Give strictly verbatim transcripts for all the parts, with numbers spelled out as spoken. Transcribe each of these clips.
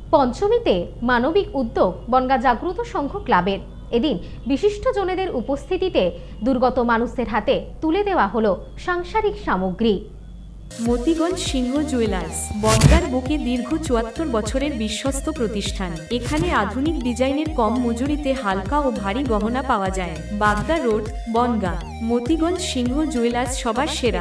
পঞ্চমীতে মানবিক উদ্যোগ বনগাঁ জাগ্রত সংঘ ক্লাবের। এদিন বিশিষ্ট জনেদের উপস্থিতিতে দুর্গত মানুষদের হাতে তুলে দেওয়া হলো সাংসারিক সামগ্রী। মতিগঞ্জ সিংহ জুয়েলার্স বনগাঁর বুকে দীর্ঘ চুয়াত্তর বছরের বিশ্বস্ত প্রতিষ্ঠান। এখানে আধুনিক ডিজাইনের কম মজুরিতে হালকা ও ভারী গহনা পাওয়া যায়। বাগদা রোড, বনগাঁ। মতিগঞ্জ সিংহ জুয়েলার্স সবার সেরা।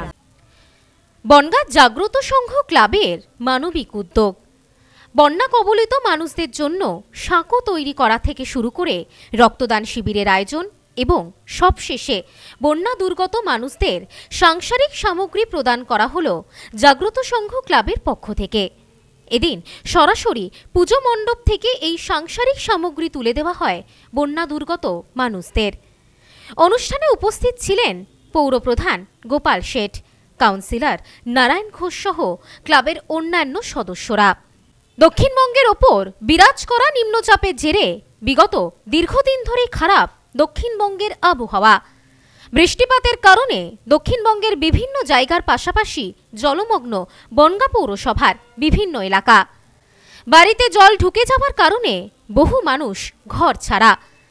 বনগাঁ জাগ্রত সংঘ ক্লাবের মানবিক উদ্যোগ। বন্যা কবলিত মানুষদের জন্য সাঁকো তৈরি করা থেকে শুরু করে রক্তদান শিবিরের আয়োজন এবং সবশেষে বন্যা দুর্গত মানুষদের সাংসারিক সামগ্রী প্রদান করা হলো জাগ্রত সংঘ ক্লাবের পক্ষ থেকে। এদিন সরাসরি পুজো মণ্ডপ থেকে এই সাংসারিক সামগ্রী তুলে দেওয়া হয় বন্যা দুর্গত মানুষদের। অনুষ্ঠানে উপস্থিত ছিলেন পৌরপ্রধান গোপাল শেঠ, কাউন্সিলর নারায়ণ ঘোষ সহ ক্লাবের অন্যান্য সদস্যরা। দক্ষিণবঙ্গের ওপর বিরাজ করা নিম্নচাপের জেরে বিগত দীর্ঘদিন ধরেই খারাপ দক্ষিণবঙ্গের আবহাওয়া। বৃষ্টিপাতের কারণে দক্ষিণবঙ্গের বিভিন্ন জায়গার পাশাপাশি জলমগ্ন বনগাঁ পৌরসভার বিভিন্ন এলাকা। বাড়িতে জল ঢুকে যাওয়ার কারণে বহু মানুষ ঘর ছাড়া।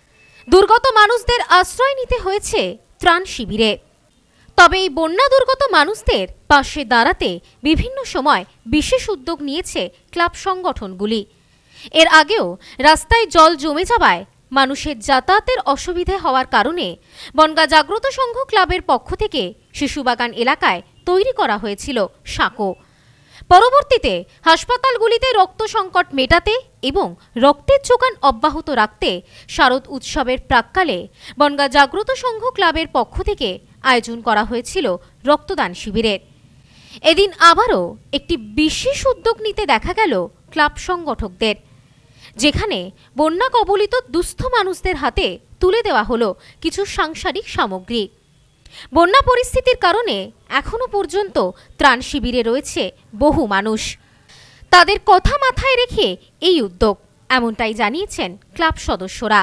দুর্গত মানুষদের আশ্রয় নিতে হয়েছে ত্রাণ শিবিরে। তবে এই বন্যা দুর্গত মানুষদের পাশে দাঁড়াতে বিভিন্ন সময় বিশেষ উদ্যোগ নিয়েছে ক্লাব সংগঠনগুলি। এর আগেও রাস্তায় জল জমে যাওয়ায় মানুষের যাতায়াতের অসুবিধে হওয়ার কারণে বনগাঁ জাগ্রত সংঘ ক্লাবের পক্ষ থেকে শিশুবাগান এলাকায় তৈরি করা হয়েছিল সাঁকো। পরবর্তীতে হাসপাতালগুলিতে রক্ত সংকট মেটাতে এবং রক্তের যোগান অব্যাহত রাখতে শারদ উৎসবের প্রাক্কালে বনগাঁ জাগ্রত সংঘ ক্লাবের পক্ষ থেকে আয়োজন করা হয়েছিল রক্তদান শিবিরের। এদিন আবারও একটি বিশেষ উদ্যোগ নিতে দেখা গেল ক্লাব সংগঠকদের, যেখানে বন্যা কবলিত দুস্থ মানুষদের হাতে তুলে দেওয়া হলো কিছু সাংসারিক সামগ্রী। বন্যা পরিস্থিতির কারণে এখনো পর্যন্ত ত্রাণ শিবিরে রয়েছে বহু মানুষ। তাদের কথা মাথায় রেখে এই উদ্যোগ, এমনটাই জানিয়েছেন ক্লাব সদস্যরা।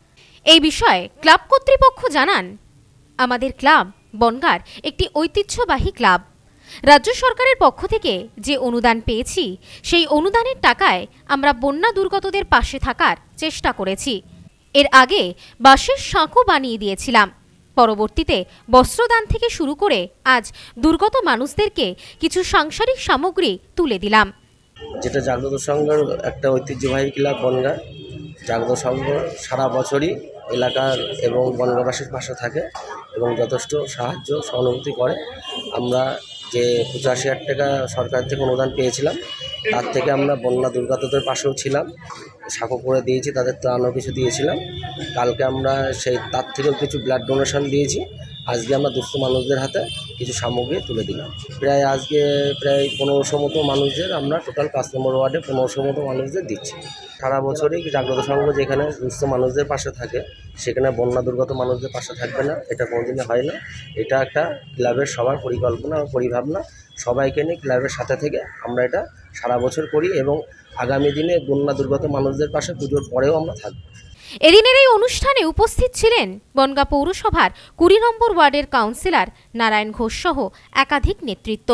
এই বিষয়ে ক্লাব কর্তৃপক্ষ জানান, আমাদের ক্লাব বনগাঁর একটি ঐতিহ্যবাহী ক্লাব। রাজ্য সরকারের পক্ষ থেকে যে অনুদান পেয়েছি সেই অনুদানের টাকায় আমরা বন্যা দুর্গতদের পাশে থাকার চেষ্টা করেছি। এর আগে বাঁশের সাঁকো বানিয়ে দিয়েছিলাম। পরবর্তীতে বস্ত্রদান থেকে শুরু করে আজ দুর্গত মানুষদেরকে কিছু সাংসারিক সামগ্রী তুলে দিলাম। যেটা জাগ্রত সংঘের একটা ঐতিহ্যবাহী ক্লাব বনগাঁ। জাগ্রত সংঘ সারা বছরই এলাকার এবং বনগাঁবাসীর পাশে থাকে এবং যথেষ্ট সাহায্য সহানুভূতি করে। আমরা যে পঁচাশি হাজার টাকা সরকার থেকে অনুদান পেয়েছিলাম, তার থেকে আমরা বন্যা দুর্গতদের পাশেও ছিলাম, সাঁকো করে দিয়েছি, তাদের ত্রাণও কিছু দিয়েছিলাম। কালকে আমরা সেই তার থেকেও কিছু ব্লাড ডোনেশন দিয়েছি। আজকে আমরা দুস্থ মানুষদের হাতে কিছু সামগ্রী তুলে দিলাম। প্রায় আজকে প্রায় পনেরোশো মতো মানুষদের আমরা টোটাল পাঁচ নম্বর ওয়ার্ডে পনেরোশো মতো মানুষদের দিচ্ছি। সারা বছরই জাগ্রত সংঘ যেখানে দুস্থ মানুষদের পাশে থাকে, সেখানে বন্যা দুর্গত মানুষদের পাশে থাকবে না, এটা কোনোদিনই হয় না। এটা একটা ক্লাবের সবার পরিকল্পনা ও পরিভাবনা। সবাইকে নিয়ে ক্লাবের সাথে থেকে আমরা এটা সারা বছর করি এবং আগামী দিনে বন্যা দুর্গত মানুষদের পাশে পুজোর পরেও আমরা থাকব। এদিনের এই অনুষ্ঠানে উপস্থিত ছিলেন বনগাঁ পৌরসভার কুড়ি নম্বর ওয়ার্ডের কাউন্সিলর নারায়ণ ঘোষ সহ একাধিক নেতৃত্ব।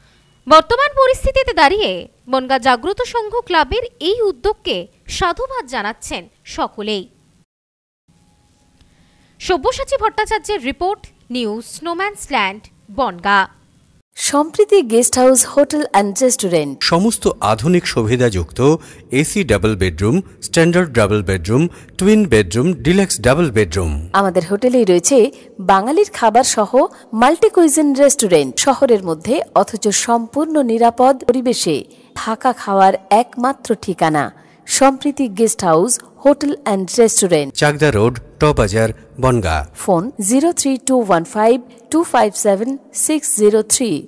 বর্তমান পরিস্থিতিতে দাঁড়িয়ে বনগাঁ জাগ্রত সংঘ ক্লাবের এই উদ্যোগকে সাধুবাদ জানাচ্ছেন সকলেই। সব্যসাচী ভট্টাচার্যের রিপোর্ট, নিউজ স্নোম্যান্সল্যান্ড, Bongaon. Sampriti guest house hotel and restaurant. সমস্ত আধুনিক সুবিধাযুক্ত AC double bedroom, standard double bedroom, twin bedroom, deluxe double bedroom. আমাদের হোটেলেই রয়েছে বাঙালির খাবার সহ মাল্টি কুইজিন রেস্টুরেন্ট। শহরের মধ্যে অথচ সম্পূর্ণ নিরাপদ পরিবেশে থাকা খাওয়ার একমাত্র ঠিকানা Sampriti guest house hotel and restaurant, Chakdah road, টবাজার, Bongaon. Phone zero three two one five two five seven six zero three.